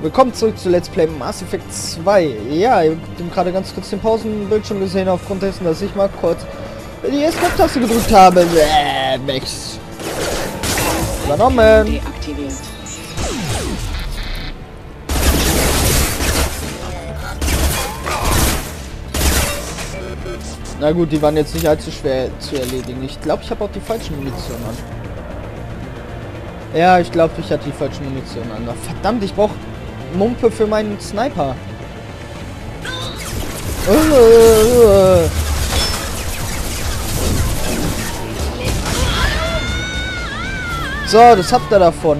Willkommen zurück zu Let's Play Mass Effect 2. Ja, ihr habt gerade ganz kurz den Pausenbildschirm gesehen, aufgrund dessen, dass ich mal kurz die Escape-Taste gedrückt habe. Max. Übernommen. Na gut, die waren jetzt nicht allzu schwer zu erledigen. Ich glaube, ich habe auch die falsche Munition an. Ja, ich glaube, ich hatte die falsche Munition an. Verdammt, ich brauche Mumpe für meinen Sniper. So, das habt ihr davon.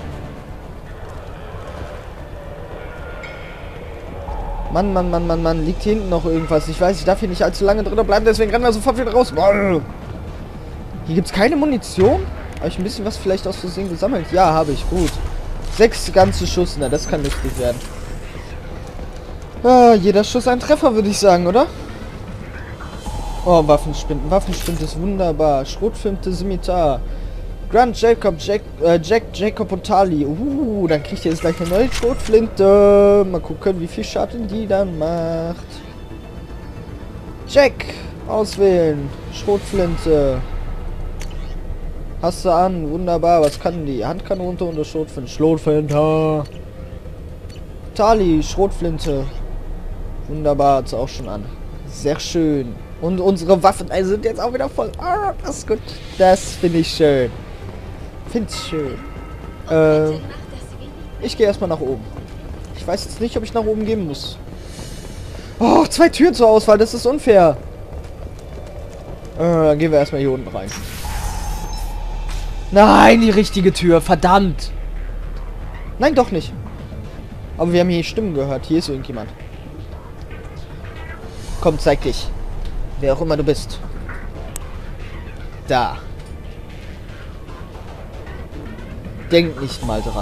Mann. Liegt hier hinten noch irgendwas? Ich weiß, ich darf hier nicht allzu lange drin bleiben, deswegen rennen wir sofort wieder raus. Hier gibt es keine Munition? Habe ich ein bisschen was vielleicht aus Versehen gesammelt? Ja, habe ich. Gut. 6 ganze Schuss. Na, das kann lustig werden. Jeder Schuss ein Treffer, würde ich sagen, oder? Oh, Waffenspind. Waffenspind ist wunderbar. Schrotflinte Scimitar. Grant, Jacob, Jacob und Tali. Dann kriegt ihr jetzt gleich eine neue Schrotflinte. Mal gucken, wie viel Schaden die dann macht. Jack. Auswählen. Schrotflinte. Hast du an. Wunderbar. Was kann die? Handkanone und Schrotflinte. Schrotflinte. Tali. Schrotflinte. Wunderbar. Hat sie auch schon an. Sehr schön. Und unsere Waffen sind jetzt auch wieder voll. Ah, das ist gut. Das finde ich schön. Find's schön. Ich gehe erstmal nach oben. Ich weiß jetzt nicht, ob ich nach oben gehen muss. Oh, 2 Türen zur Auswahl. Das ist unfair. Dann gehen wir erstmal hier unten rein. Nein, die richtige Tür. Verdammt. Nein, doch nicht. Aber wir haben hier Stimmen gehört. Hier ist irgendjemand. Komm, zeig dich. Wer auch immer du bist. Da. Denk nicht mal dran.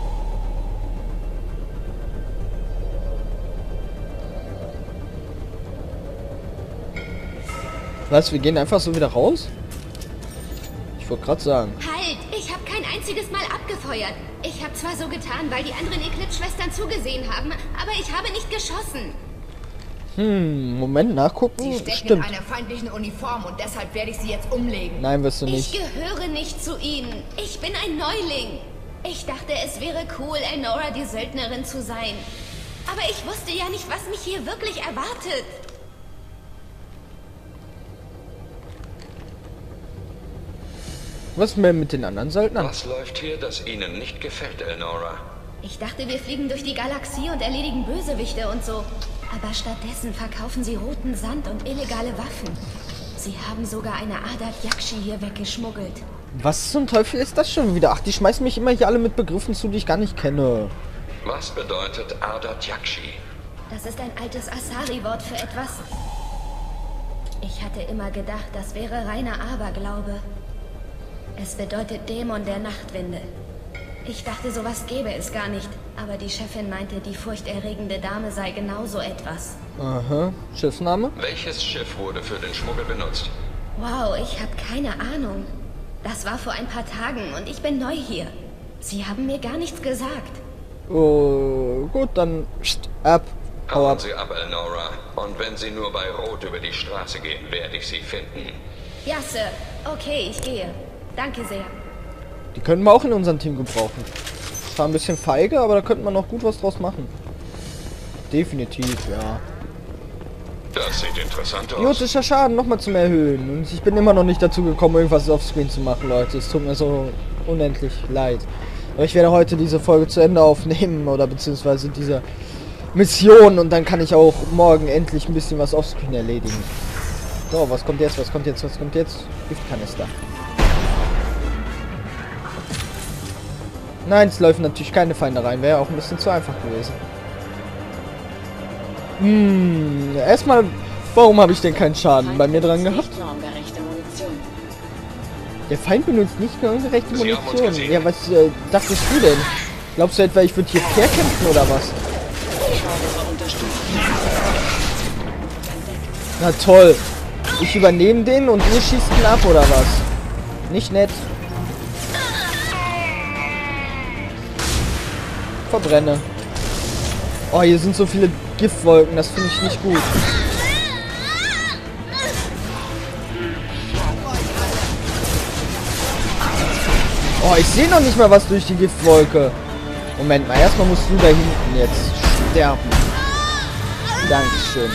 Was? Wir gehen einfach so wieder raus? Ich wollte gerade sagen. Halt! Ich habe kein einziges Mal abgefeuert. Ich habe zwar so getan, weil die anderen Eclipse-Schwestern zugesehen haben, aber ich habe nicht geschossen. Moment, nachgucken. Sie stecken Stimmt. in einer feindlichen Uniform und deshalb werde ich sie jetzt umlegen. Nein, wirst du nicht. Ich gehöre nicht zu ihnen. Ich bin ein Neuling. Ich dachte, es wäre cool, Elnora die Söldnerin zu sein. Aber ich wusste ja nicht, was mich hier wirklich erwartet. Was ist denn mit den anderen Söldnern? Was läuft hier, das Ihnen nicht gefällt, Elnora? Ich dachte, wir fliegen durch die Galaxie und erledigen Bösewichte und so. Aber stattdessen verkaufen sie roten Sand und illegale Waffen. Sie haben sogar eine Ardat Yakshi hier weggeschmuggelt. Was zum Teufel ist das schon wieder? Ach, die schmeißen mich immer hier alle mit Begriffen zu, die ich gar nicht kenne. Was bedeutet Ardat Yakshi? Das ist ein altes Asari-Wort für etwas. Ich hatte immer gedacht, das wäre reiner Aberglaube. Es bedeutet Dämon der Nachtwinde. Ich dachte, sowas gäbe es gar nicht. Aber die Chefin meinte, die furchterregende Dame sei genauso etwas. Aha. Schiffsname? Welches Schiff wurde für den Schmuggel benutzt? Wow, ich habe keine Ahnung. Das war vor ein paar Tagen und ich bin neu hier. Sie haben mir gar nichts gesagt. Oh, gut, dann ab. Hau Hauen ab. Sie ab, Elnora. Und wenn Sie nur bei Rot über die Straße gehen, werde ich Sie finden. Ja, Sir. Okay, ich gehe. Danke sehr. Die können wir auch in unserem Team gebrauchen. Das war ein bisschen feige, aber da könnte man noch gut was draus machen. Definitiv, ja. Das sieht interessant aus. Biotischer Schaden nochmal zum Erhöhen. Und ich bin immer noch nicht dazu gekommen, irgendwas offscreen zu machen, Leute. Es tut mir so unendlich leid. Aber ich werde heute diese Folge zu Ende aufnehmen, oder beziehungsweise diese Mission. Und dann kann ich auch morgen endlich ein bisschen was offscreen erledigen. So, was kommt jetzt? Was kommt jetzt? Was kommt jetzt? Giftkanister. Nein, es läuft natürlich keine Feinde rein. Wäre auch ein bisschen zu einfach gewesen. Erstmal, warum habe ich denn keinen Schaden bei mir dran gehabt? Der Feind benutzt nicht normgerechte Munition. Ja, was dachtest du denn? Glaubst du etwa, ich würde hier fair kämpfen oder was? Na toll. Ich übernehme den und ihr schießt ihn ab oder was? Nicht nett. Verbrenne. Oh, hier sind so viele Giftwolken. Das finde ich nicht gut. Oh, ich sehe noch nicht mal was durch die Giftwolke. Moment mal, erstmal musst du da hinten jetzt sterben. Dankeschön.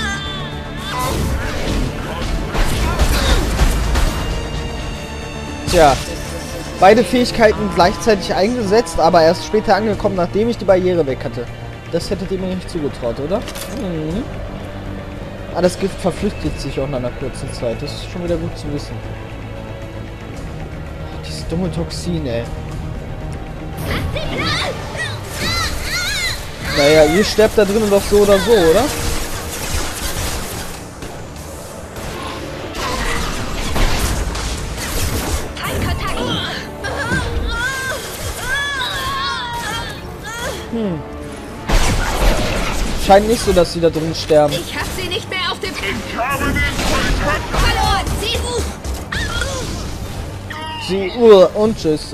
Tja, beide Fähigkeiten gleichzeitig eingesetzt, aber erst später angekommen, nachdem ich die Barriere weg hatte. Das hättet ihr mir nicht zugetraut, oder? Mhm. Ah, das Gift verflüchtigt sich auch nach einer kurzen Zeit. Das ist schon wieder gut zu wissen. Dieses dumme Toxin, ey. Naja, ihr sterbt da drinnen doch so oder so, oder? Scheint nicht so, dass sie da drin sterben. Ich hab sie nicht mehr auf dem... Ich habe den Kontakt Verloren! Sie... Und tschüss.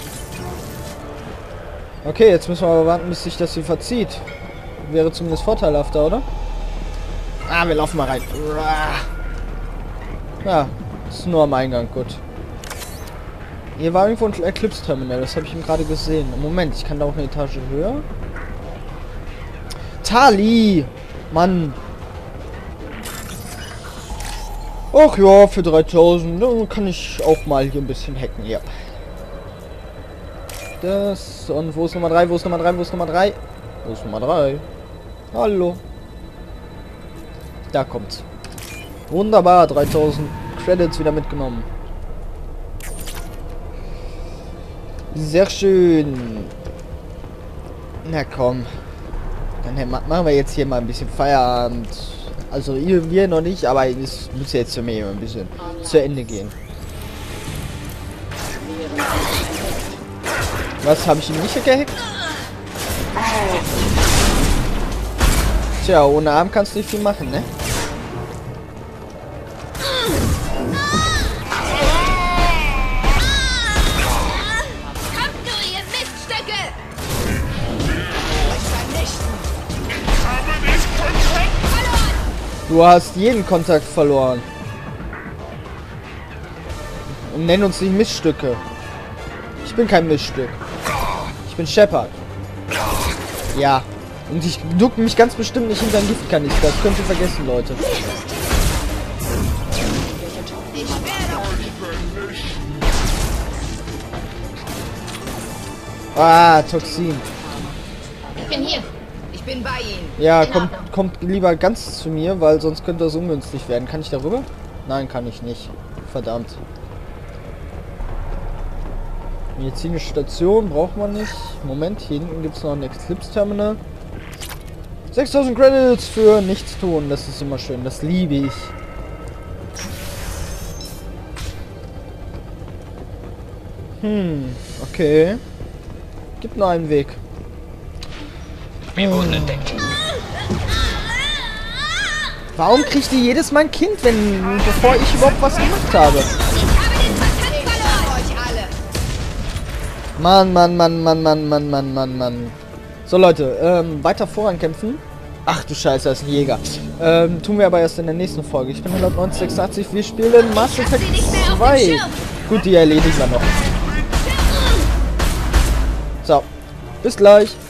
Okay, jetzt müssen wir aber warten, bis sich das hier verzieht. Wäre zumindest vorteilhafter, oder? Ah, wir laufen mal rein. Ja, ist nur am Eingang, gut. Hier war irgendwo ein Eclipse Terminal, das habe ich ihm gerade gesehen. Moment, ich kann da auch eine Etage höher. Tali! Mann! Ach ja, für 3000 kann ich auch mal hier ein bisschen hacken, ja. Das, und wo ist Nummer 3, wo ist Nummer 3, wo ist Nummer 3? Wo ist Nummer 3? Hallo. Da kommt's. Wunderbar, 3000 Credits wieder mitgenommen. Sehr schön. Na komm. Dann machen wir jetzt hier mal ein bisschen Feierabend. Also wir noch nicht, aber es muss jetzt für mich ein bisschen zu Ende gehen. Was, habe ich ihn nicht gehackt? Tja, ohne Arm kannst du nicht viel machen, ne? Kommt du, ihr Miststücke! Du hast jeden Kontakt verloren. Und nenn uns nicht Miststücke. Ich bin kein Miststück. Ich bin Shepard. Ja. Und ich duck mich ganz bestimmt nicht hinter ein Giftkanister. Das könnt ihr vergessen, Leute. Ah, Toxin. Ich bin hier. Ich bin bei Ihnen. Ja, kommt lieber ganz zu mir, weil sonst könnte das ungünstig werden. Kann ich darüber? Nein, kann ich nicht. Verdammt. Medizinische Station braucht man nicht. Moment, hier hinten gibt es noch ein Eclipse Terminal. 6000 Credits für nichts tun. Das ist immer schön. Das liebe ich. Okay. Gibt nur einen Weg. Wir wurden entdeckt. Warum kriegt die jedes Mal ein Kind, bevor ich überhaupt was gemacht habe? Ich habe den Kontakt verloren! Euch alle! Mann. So, Leute, weiter vorankämpfen. Ach du Scheiße, das ist ein Jäger. Tun wir aber erst in der nächsten Folge. Ich bin 19086, wir spielen Mass Effect 2. Gut, die erledigen wir noch. So, bis gleich.